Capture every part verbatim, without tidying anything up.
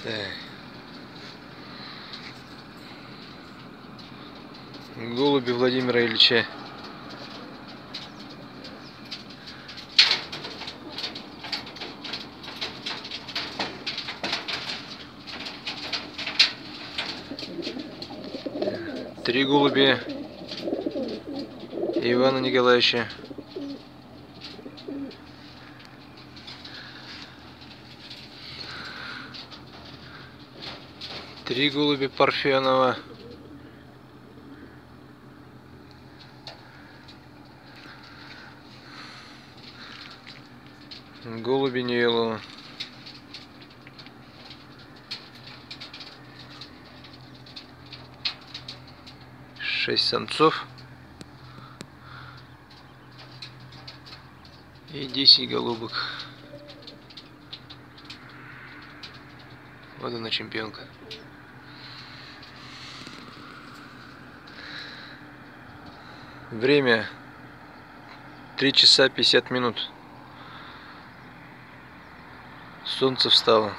Так. Голуби Владимира Ильича. Три голубя Ивана Николаевича. Три голубя Парфенова. Голуби Невилова. Шесть самцов и десять голубок. Вот она, чемпионка. Время три часа пятьдесят минут. Солнце встало.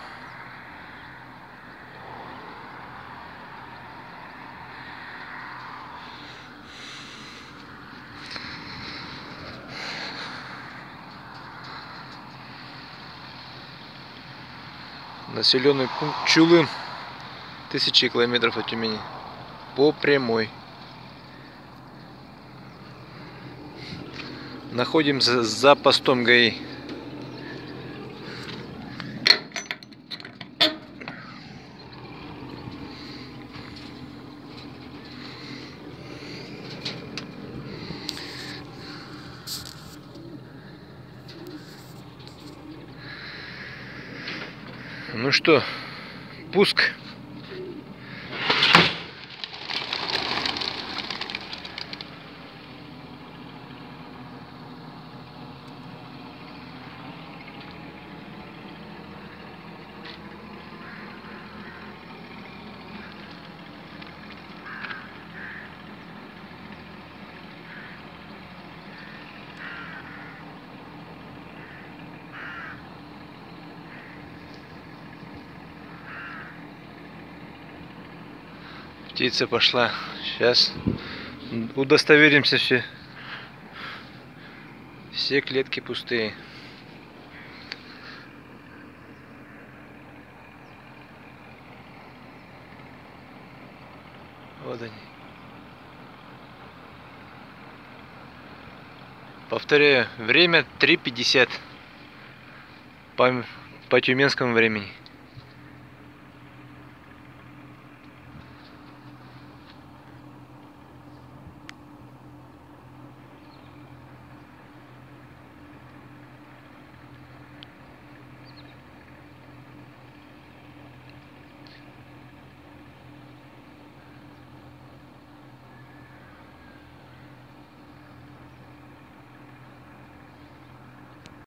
Населенный пункт Чулым, тысячи километров от Тюмени, по прямой. Находимся за постом ГАИ. Ну что, пуск. Птица пошла. Сейчас удостоверимся, все. Все клетки пустые. Вот они. Повторяю, время три пятьдесят по, по тюменскому времени.